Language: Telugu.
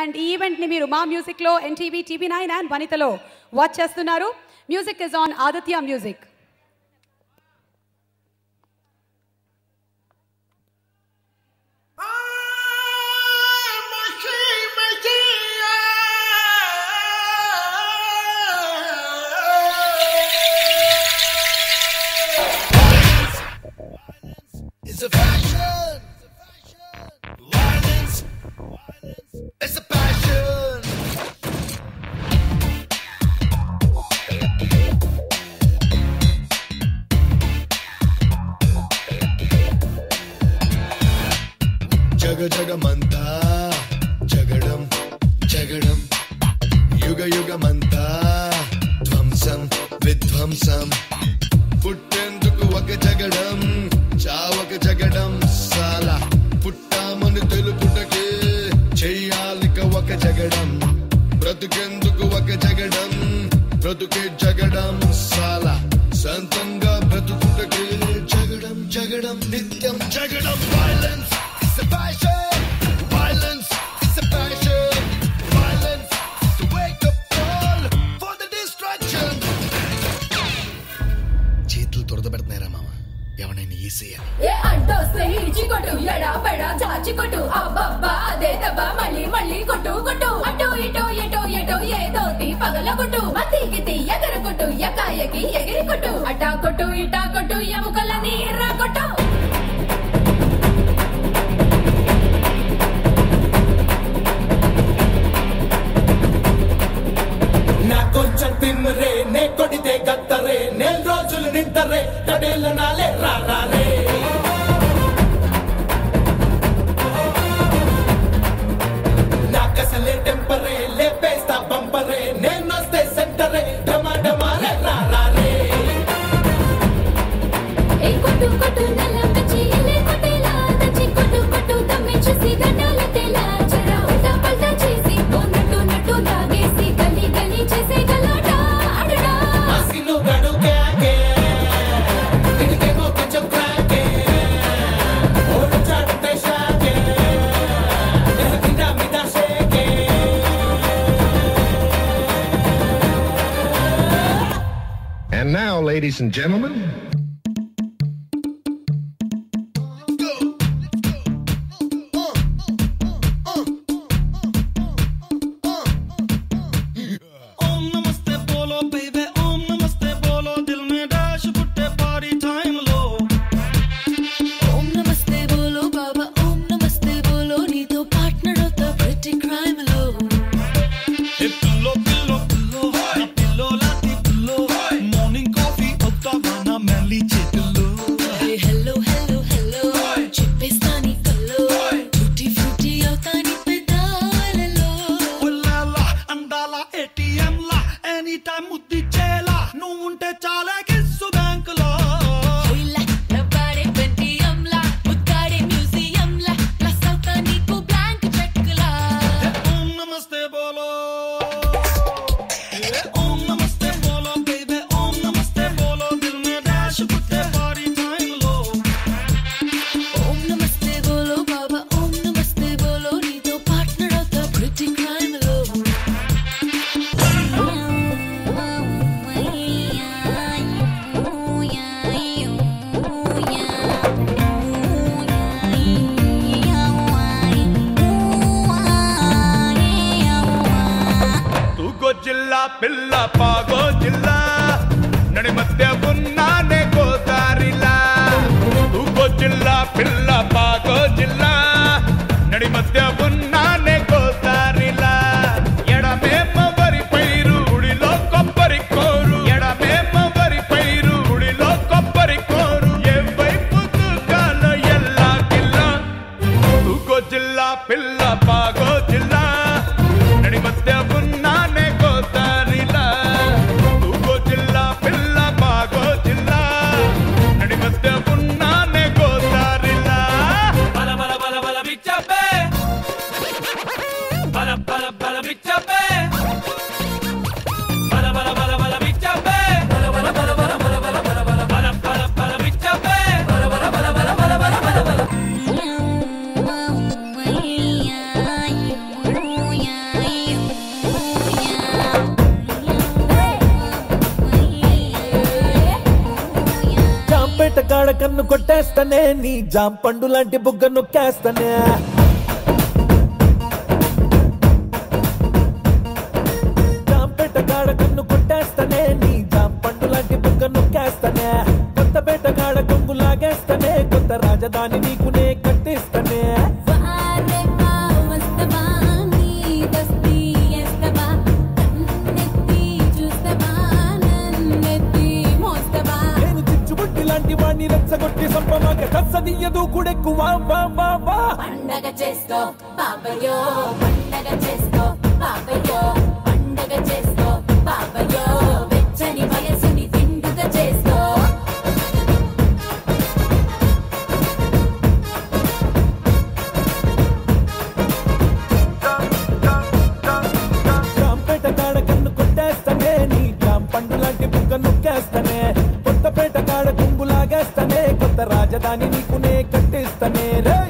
అండ్ ఈ ఈవెంట్ ని మీరు మా మ్యూజిక్ లో ఎన్టీవీ TV9 అండ్ వనితలో వాచ్ చేస్తున్నారు. Music is on Aditya music. It's a fashion. Violence. It's a passion. Jaga jaga manta, jagadam, jagadam. Yuga yuga manta, dhvamsam, vidhvamsam. పుట్టేందుకు ఒక జగడం చావక జగడం సాలా పుట్టామని తెలుపుటకే చెయ్యాలిక ఒక జగడం బ్రతుకెందుకు ఒక జగడం బ్రతుకే జగడం సాలా సంతంగా బ్రతుకుటకే జగడం జగడం నిత్యం జగడం violence it's a passion violence it's a passion violence it's a wake up call for the distraction చేతులు తొడద పెడుతున్నారా మామ ఎవరైనా ఈసేయాలి ఏ అడ్డొస్తే ఈచికొట్టు ఎడా పెడా చాచికొట్టు అబ్బబ్బా అదే దబ్బా మళ్ళీ మళ్ళీ కొట్టు కొట్టు అటు ఇటు ఎటో ఎటో ఏదోటి పగల కొట్టు మతికి ఎగర కొట్టు ఎకాయకి ఎగిరి కొట్టు అటా కొట్టు ఇటా కొట్టు ఎముకలని ఎర్ర కొట్టు నా కొంచెం తిమ్మరే నే కొడితే గత్తరే నెల రోజులు నింతరే కడేళ్ళ నాలే రారే నాకసలే టెంపరే లేపేస్తా బంపరే నేనొస్తే సెంటరే డమాడమాలే రారే ఏ కొట్టు కొట్టు నల్ల పిచ్చి ఎలే కొట్టేలా దచ్చి కొట్టు కొట్టు దమ్మి చూసి దండాల తేలా జరా ఉల్టా పల్టా చేసి నట్టు నట్టు లాగేసి గలి గలి చేసే గలాట అడడా అసిను గడు క్యాకే ఇడికేమో కొంచెం క్రాకే ఓడు చాటే షాకే ఎహకిందా మిదా షేకే And now, ladies and gentlemen, ओम नमस्ते बोलो बेबी ओम नमस्ते बोलो दिल में डैश पुट्टे पार्टी टाइम लो ఓం నమస్తే బోలో బాబా ఓం నమస్తే బోలో నీతో పార్ట్నర్ అవుతా ప్రిటీ క్రైమ్ లో ए पिल्लो पिल्लो पिल्लो ना पिल्लो लाती पिल्लो मॉर्निंग कॉफी होता बना मैली चिल्लो హలో హలో హలో చెప్పేస్తా నీ కల్లో ఫ్రూటీ ఫ్రూటీ అవుతా నీ పెదాలలో ఉల్లాలా అందాల ఏటీఎం లా ఎనీ టైం ముద్ది చేలా నువ్వు ఉంటే చాలా కిస్సు బ్యాంక్ లో ఇలా రబ్బాడే పెంటియం లా ముద్దాడే మ్యూజియం లా ప్లస్ అవుతా నీకు బ్లాంక్ చెక్ లా ओम नमस्ते बोलो ओम नमस्ते बोलो बेबी ओम नमस्ते बोलो दिल में डैश पुट्टे पार्टी टाइम लो ఓం నమస్తే బోలో బాబా ఓం నమస్తే బోలో నీతో పార్ట్నర్ అవుతా ప్రిటీ క్రైమ్ లో తూగో జిల్లా పిల్ల పాగో జిల్లా నడి మధ్య ఉన్నానే గోదారిలా తూగో జిల్లా పిల్ల పాగో జిల్లా నడి మధ్య ఉన్నానే గోదారిలా ఎడమేమ వరి పైరు గుడిలో కొబ్బరి కోరు ఎడమేమ వరి పైరు గుడిలో కొబ్బరి కోరు ఏ వైపు తూగాలో ఎల్లా గిల్లా తూగో జిల్లా పిల్ల పాగో జిల్లా నడి మధ్య ఉన్నానే గోదారిలా తూగో జిల్లా పిల్ల పాగో జిల్లా నడి మధ్య ఉన్నానే గోదారిలా బల బల బల బల బిచ్చప్పే బల బల బల బిచ్చప్పే బల బల బల బల బిచ్చప్పే బల బల బల బల బల బల బల బల బల బల బల బిచ్చప్పే బల బల బల బల బల బల బల బల Yeah. కొట్టేస్తానే నీ జామ్ పండు లాంటి బుగ్గ నొక్కేస్తానే జాంపేట కాడ కన్ను కొట్టేస్తానే నీ జామ్ పండు లాంటి బుగ్గ నొక్కేస్తానే కొత్తపేట కాడ కొంగు లాగేస్తానే కొత్త రాజధాని నీకునే కట్టిస్తానే లాంటి వాణ్ణి రెచ్చగొట్టి సంపమాక కసదియ్యదు కూడెక్కువ పండగ చేసుకో బాబయ్యో పండగ చేసుకో బాబయ్యో పండగ చేసుకో బాబయ్యో వెచ్చని వయసుని తిండుగ చేసుకో జాంపేట కాడ కన్ను కొట్టేస్తానే నీ జామ్ పండు లాంటి బుగ్గ నొక్కేస్తానే కొత్తపేట కాడ కుంగులాగేస్తానే కొత్త రాజధాని నీకునే కట్టిస్తానే రే